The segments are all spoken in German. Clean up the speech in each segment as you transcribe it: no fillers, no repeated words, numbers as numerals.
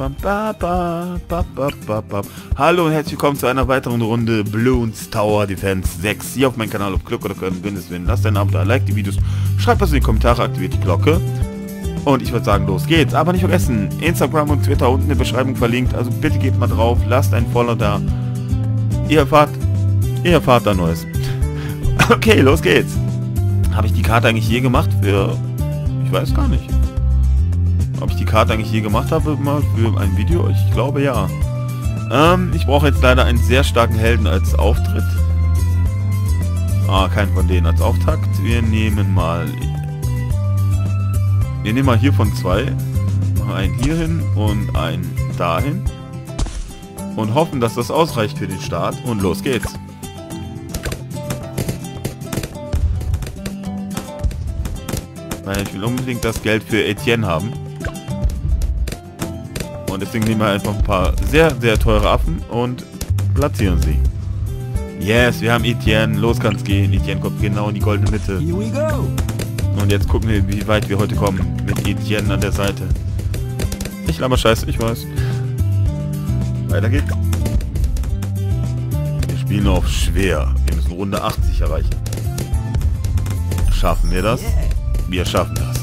Hallo und herzlich willkommen zu einer weiteren Runde Bloons Tower Defense 6 hier auf meinem Kanal auf Glück oder Können. Lasst ein Abo da, like die Videos, schreibt was in die Kommentare, aktiviert die Glocke. Und ich würde sagen, los geht's. Aber nicht vergessen, Instagram und Twitter unten in der Beschreibung verlinkt. Also bitte geht mal drauf, lasst einen Follow da. Ihr erfahrt da Neues. Okay, los geht's. Habe ich die Karte eigentlich je gemacht für... Ich weiß gar nicht. Ob ich die Karte eigentlich je gemacht habe, mal für ein Video? Ich glaube ja. Ich brauche jetzt leider einen sehr starken Helden als Auftritt. Keinen von denen als Auftakt. Wir nehmen mal hiervon zwei. Machen einen hier hin und einen dahin. Und hoffen, dass das ausreicht für den Start. Und los geht's. Weil ich will unbedingt das Geld für Etienne haben. Und deswegen nehmen wir einfach ein paar sehr, sehr teure Affen und platzieren sie. Yes, wir haben Etienne. Los kann's gehen. Etienne kommt genau in die goldene Mitte. Und jetzt gucken wir, wie weit wir heute kommen. Mit Etienne an der Seite. Ich laber Scheiße, ich weiß. Weiter geht's. Wir spielen auf schwer. Wir müssen Runde 80 erreichen. Schaffen wir das? Wir schaffen das.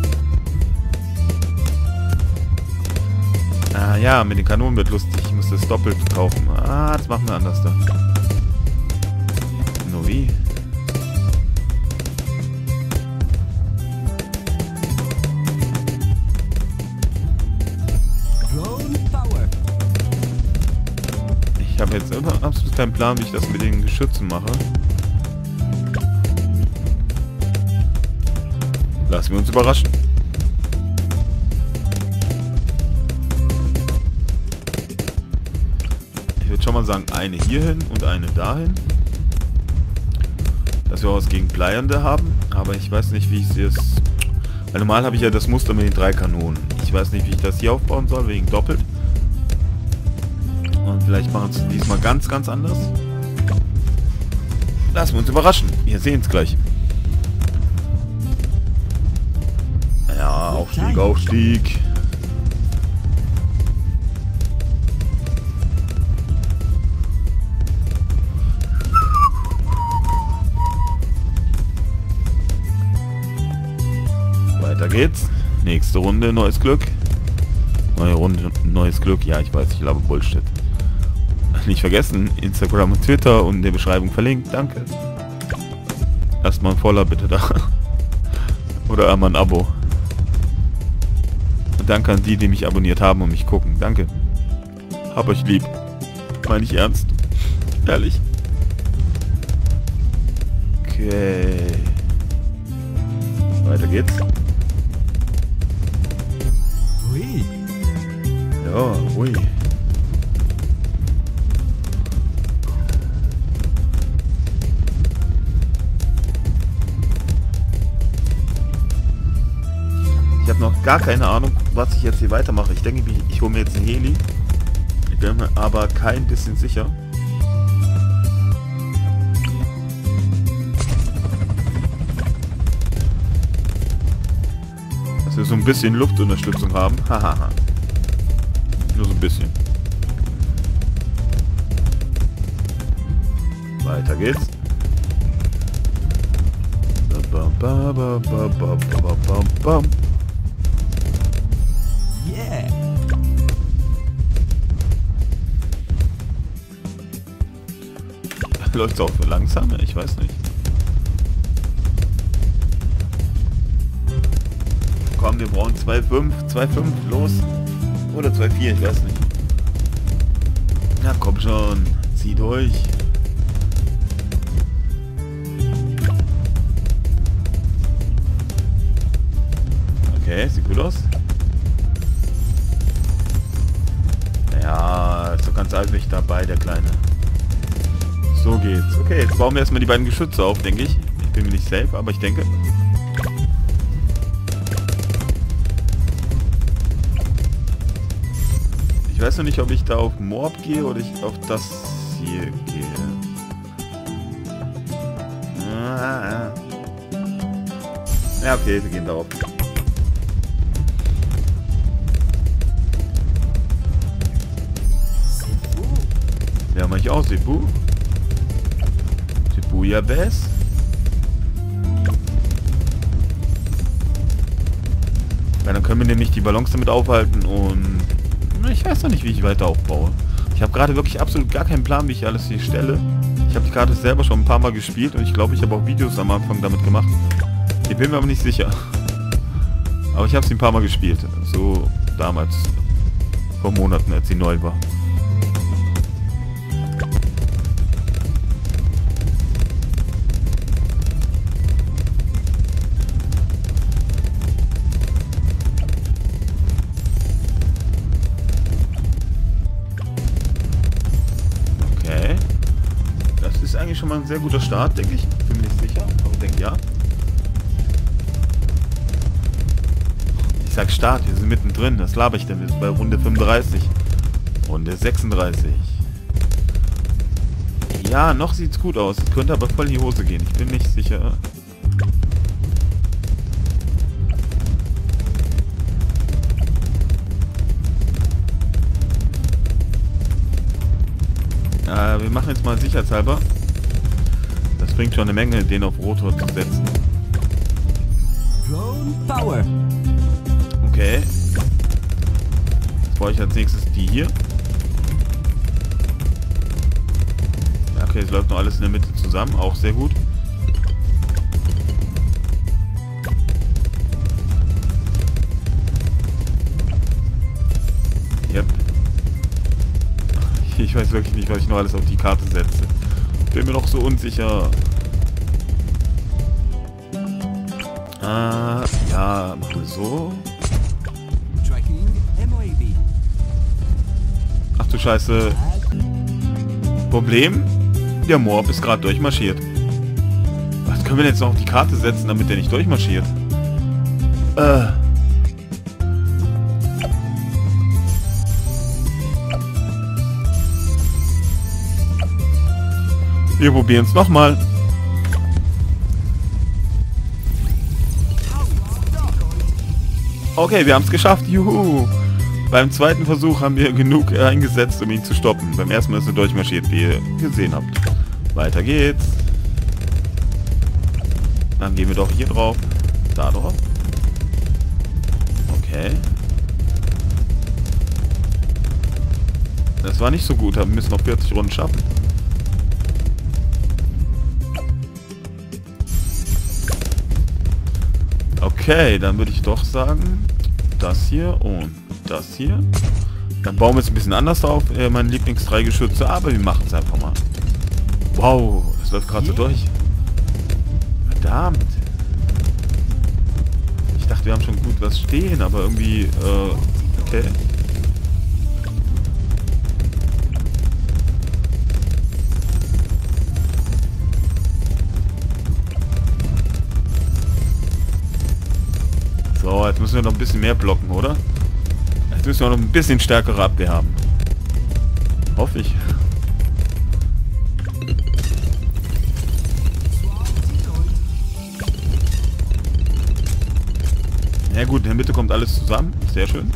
Ja, mit den Kanonen wird lustig. Ich muss das doppelt kaufen. Das machen wir anders da. Nur wie? Ich habe jetzt absolut keinen Plan, wie ich das mit den Geschützen mache. Lassen wir uns überraschen. Ich würde schon mal sagen, eine hierhin und eine dahin. Dass wir was gegen Bleiernde haben. Aber ich weiß nicht, wie ich es... Weil normal habe ich ja das Muster mit den 3 Kanonen. Ich weiß nicht, wie ich das hier aufbauen soll, wegen doppelt. Und vielleicht machen wir es diesmal ganz, ganz anders. Lassen wir uns überraschen. Wir sehen es gleich. Ja, Aufstieg, Aufstieg. Weiter geht's. Nächste Runde, neues Glück. Neue Runde, neues Glück. Ja, ich weiß, ich laber Bullshit. Nicht vergessen, Instagram und Twitter und in der Beschreibung verlinkt. Danke. Erstmal ein Follower bitte da. Oder einmal ein Abo. Und danke an die, die mich abonniert haben und mich gucken. Danke. Hab euch lieb. Meine ich ernst. Ehrlich. Okay. Weiter geht's. Ui. Ja, ui. Ich habe noch gar keine Ahnung, was ich jetzt hier weitermache. Ich denke, ich hole mir jetzt einen Heli. Ich bin mir aber kein bisschen sicher. Dass wir so ein bisschen Luftunterstützung haben. Hahaha. Nur so ein bisschen. Weiter geht's. Yeah. Läuft es auch für langsamer? Ich weiß nicht. Komm, wir brauchen 2,5. 2,5, los. Oder 2,4, ich weiß nicht. Na komm schon, zieh durch. Okay, sieht gut aus. Ja, ist doch ganz alt dabei, der Kleine. So geht's. Okay, jetzt bauen wir erstmal die beiden Geschütze auf, denke ich. Ich bin mir nicht safe, aber ich denke. Ich weiß noch nicht, ob ich da auf Moab gehe oder ich auf das hier gehe. Ja, okay, wir gehen darauf. eigentlich aus, Cebu? Cebuya Bass? Weil dann können wir nämlich die Ballons damit aufhalten und... Ich weiß noch nicht, wie ich weiter aufbaue. Ich habe gerade wirklich absolut gar keinen Plan, wie ich alles hier stelle. Ich habe die Karte selber schon ein paar Mal gespielt und ich glaube, ich habe auch Videos am Anfang damit gemacht. Ich bin mir aber nicht sicher. Aber ich habe sie ein paar Mal gespielt. So damals. Vor Monaten, als sie neu war. Okay. Das ist eigentlich schon mal ein sehr guter Start, denke ich. Bin mir nicht sicher, aber ich denke ja. Ich sag Start, wir sind mittendrin. Was laber ich denn? Wir sind bei Runde 35. Runde 36. Ja, noch sieht's gut aus. Es könnte aber voll in die Hose gehen. Ich bin nicht sicher. Wir machen jetzt mal sicherheitshalber. Das bringt schon eine Menge, den auf Rotor zu setzen. Drone Power. Okay. Jetzt brauche ich als nächstes die hier. Okay, es läuft noch alles in der Mitte zusammen. Auch sehr gut. Yep. Ich weiß wirklich nicht, was ich noch alles auf die Karte setze. Bin mir noch so unsicher. Ja, machen wir so. Ach du Scheiße. Problem? Der Morb ist gerade durchmarschiert. Was können wir denn jetzt noch auf die Karte setzen, damit der nicht durchmarschiert? Wir probieren es nochmal. Okay, wir haben es geschafft. Juhu. Beim zweiten Versuch haben wir genug eingesetzt, um ihn zu stoppen. Beim ersten Mal ist er durchmarschiert, wie ihr gesehen habt. Weiter geht's. Dann gehen wir doch hier drauf. Da drauf. Okay. Das war nicht so gut, aber wir müssen noch 40 Runden schaffen. Okay, dann würde ich doch sagen, das hier und das hier. Dann bauen wir es ein bisschen anders auf, meine Lieblings-3 aber wir machen es einfach mal. Wow, das läuft gerade so durch. Verdammt. Ich dachte, wir haben schon gut was stehen, aber irgendwie, okay. So, jetzt müssen wir noch ein bisschen mehr blocken, oder? Jetzt müssen wir noch ein bisschen stärkere Abwehr haben. Hoffe ich. Ja gut, in der Mitte kommt alles zusammen. Sehr schön.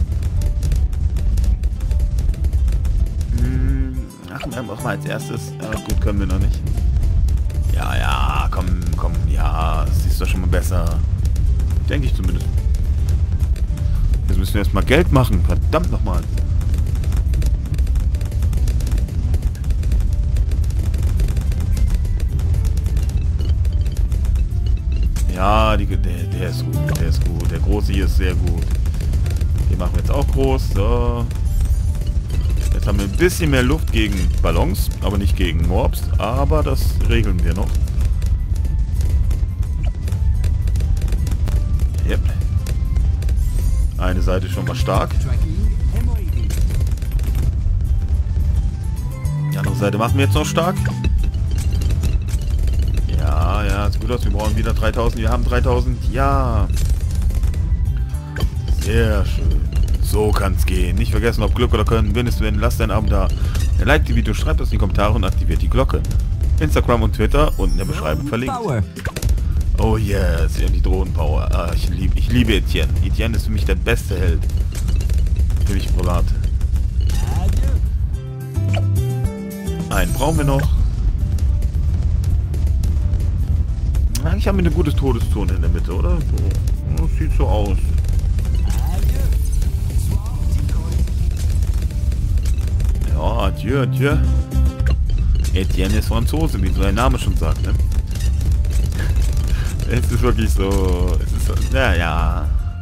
Ach, mach mal als erstes. Gut, können wir noch nicht. Ja, komm. Ja, das ist doch schon mal besser. Denke ich zumindest. Jetzt müssen wir erstmal Geld machen. Verdammt nochmal. Ja, der ist gut. Der ist gut. Der große hier ist sehr gut. Den machen wir jetzt auch groß. So. Jetzt haben wir ein bisschen mehr Luft gegen Ballons, aber nicht gegen Morbs. Aber das regeln wir noch. Yep. Eine Seite schon mal stark. Die andere Seite machen wir jetzt noch stark. Ja, sieht gut aus. Wir brauchen wieder 3000. Wir haben 3000. Ja. Sehr schön. So kann es gehen. Nicht vergessen, ob Glück oder Können, wenn lasst ein Abo da. Liked die Videos, schreibt das in die Kommentare und aktiviert die Glocke. Instagram und Twitter unten in der Beschreibung verlinkt. Oh yes, die Drohnenpower. Ich liebe Etienne. Etienne ist für mich der beste Held. Für mich privat. Einen brauchen wir noch. Eigentlich haben wir eine gute Todeszone in der Mitte, oder? So. Das sieht so aus. Ja, adieu, adieu. Etienne ist Franzose, wie so ein Name schon sagt, ne? Es ist wirklich so... Es ist so... Naja...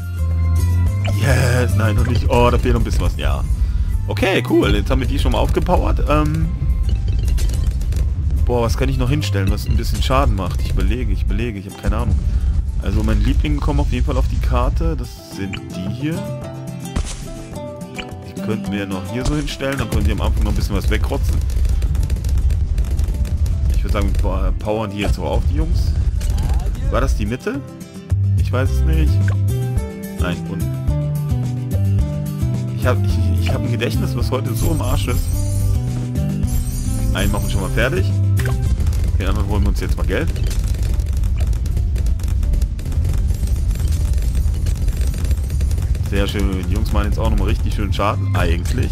Yes, nein, noch nicht. Oh, da fehlt noch ein bisschen was. Ja. Okay, cool. Jetzt haben wir die schon mal aufgepowert. Boah, was kann ich noch hinstellen, was ein bisschen Schaden macht? Ich überlege. Ich habe keine Ahnung. Also meine Lieblinge kommen auf jeden Fall auf die Karte. Das sind die hier. Die könnten wir noch hier so hinstellen. Dann können die am Anfang noch ein bisschen was wegrotzen. Ich würde sagen, wir powern die jetzt so auf, die Jungs. War das die Mitte? Ich weiß es nicht. Nein, unten. Ich hab ein Gedächtnis, was heute so im Arsch ist. Einen machen wir schon mal fertig. Den anderen holen wir uns jetzt mal Geld. Sehr schön. Die Jungs machen jetzt auch nochmal richtig schön Schaden. Eigentlich.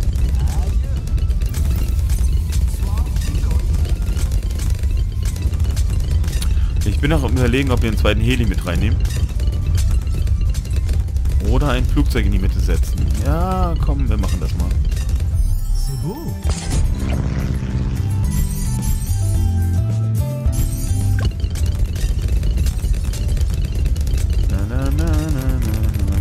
Ich bin auch am Überlegen, ob wir einen zweiten Heli mit reinnehmen. Oder ein Flugzeug in die Mitte setzen. Ja, komm, wir machen das mal. Na, na, na, na, na.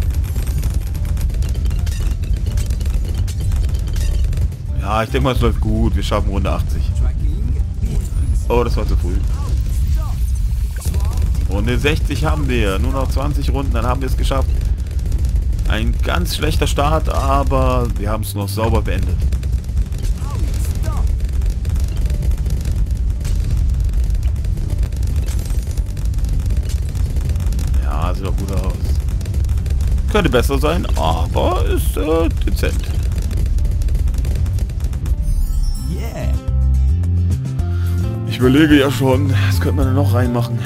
Ja, ich denke mal, es läuft gut. Wir schaffen Runde 80. Oh, das war zu früh. Runde 60 haben wir. Nur noch 20 Runden, dann haben wir es geschafft. Ein ganz schlechter Start, aber wir haben es noch sauber beendet. Ja, sieht doch gut aus. Könnte besser sein, aber ist dezent. Ich überlege ja schon, was könnte man denn noch reinmachen?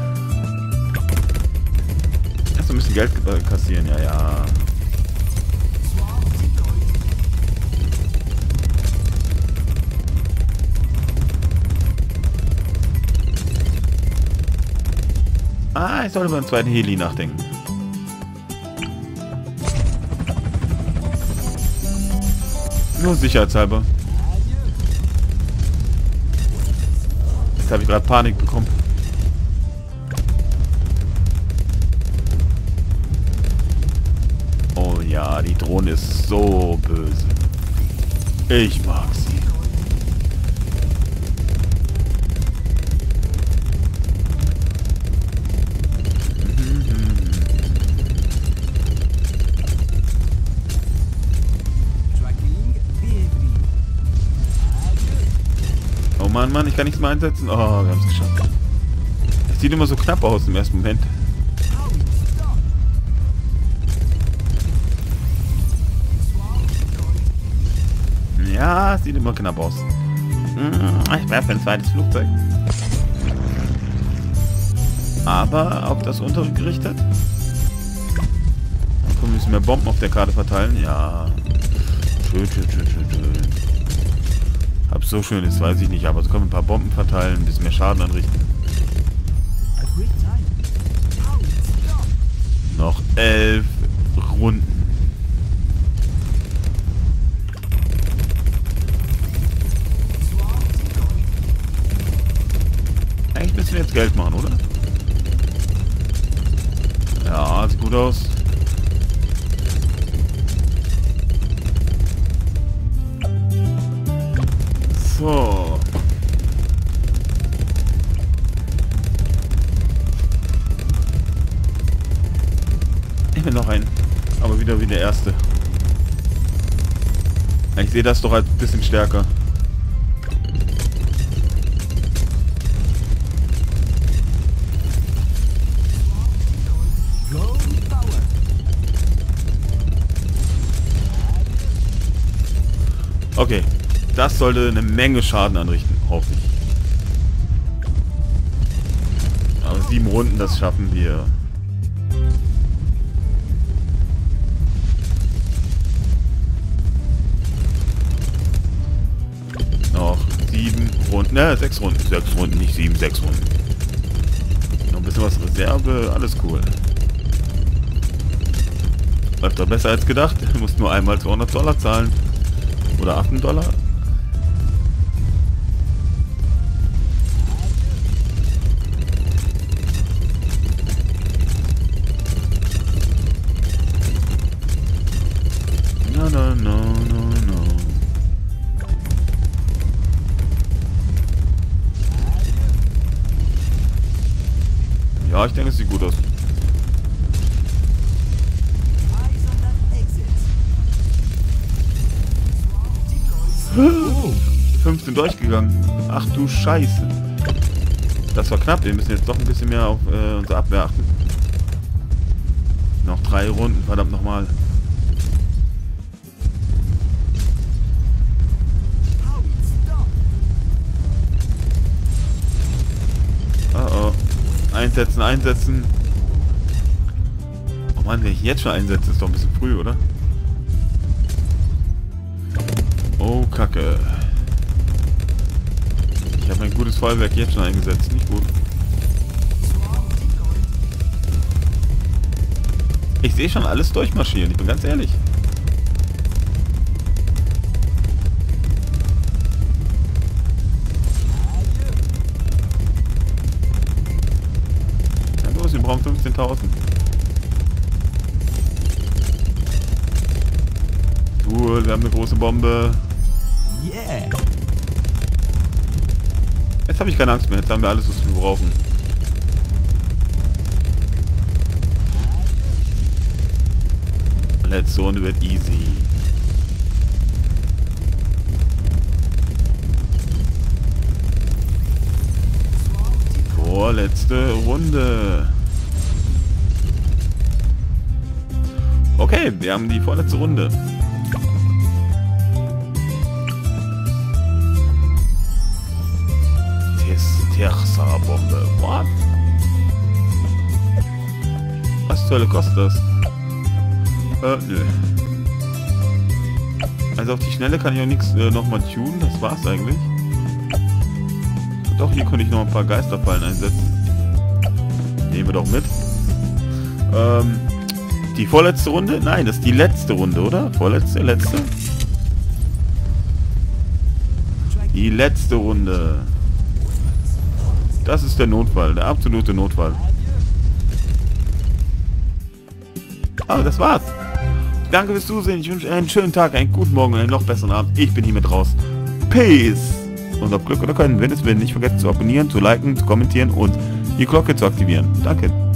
Erst ein bisschen Geld kassieren, ja, ja. Ah, ich sollte über einen zweiten Heli nachdenken. Nur sicherheitshalber. Jetzt habe ich gerade Panik bekommen. Oh ja, die Drohne ist so böse. Ich mag sie. Oh Mann, Mann, ich kann nichts mehr einsetzen. Oh, wir haben es geschafft. Es sieht immer so knapp aus im ersten Moment. Ja, es sieht immer knapp aus. Ich werfe ein zweites Flugzeug. Aber auf das untere gerichtet. Dann können wir ein bisschen mehr Bomben auf der Karte verteilen. Ja. Schön, schön, schön, schön, schön. Ob so schön ist, weiß ich nicht. Aber so können wir ein paar Bomben verteilen, ein bisschen mehr Schaden anrichten. Noch 11 Runden. Eigentlich müssen wir jetzt Geld machen, oder? Ja, sieht gut aus. So. Ich will noch einen. Aber wieder wie der erste. Ich sehe das doch als ein bisschen stärker. Okay, das sollte eine Menge Schaden anrichten, hoffe ich. Aber 7 Runden, das schaffen wir. Noch 7 Ne, 6 Runden. 6 Runden, nicht 7, 6 Runden. Noch ein bisschen was Reserve, alles cool. Läuft doch besser als gedacht. Du musst nur einmal $200 zahlen. Oder $8. No, no, no, no, no. Ja, ich denke, es sieht gut aus. 15 durchgegangen. Ach du Scheiße. Das war knapp. Wir müssen jetzt doch ein bisschen mehr auf unsere Abwehr achten. Noch 3 Runden, verdammt nochmal. Oh oh. Einsetzen, einsetzen. Oh Mann, wenn ich jetzt schon einsetze, ist doch ein bisschen früh, oder? Oh, Kacke. Ich habe ein gutes Feuerwerk jetzt schon eingesetzt. Nicht gut. Ich sehe schon alles durchmarschieren. Ich bin ganz ehrlich. Na los, wir brauchen 15.000. Cool, wir haben eine große Bombe. Yeah. Jetzt habe ich keine Angst mehr. Jetzt haben wir alles, was wir brauchen. Letzte Runde wird easy. Vorletzte Runde. Okay, wir haben die vorletzte Runde. Terza-Bombe. What? Was zur Hölle kostet das? Nö. Also auf die Schnelle kann ich auch nichts nochmal tunen. Das war's eigentlich. Doch, hier konnte ich noch ein paar Geisterfallen einsetzen. Nehmen wir doch mit. Die vorletzte Runde? Nein, das ist die letzte Runde, oder? Vorletzte, letzte? Die letzte Runde. Das ist der Notfall, der absolute Notfall. Ah, das war's. Danke fürs Zusehen. Ich wünsche einen schönen Tag, einen guten Morgen und einen noch besseren Abend. Ich bin hiermit raus. Peace. Und auf Glück oder Können, wenn es will, nicht vergessen zu abonnieren, zu liken, zu kommentieren und die Glocke zu aktivieren. Danke.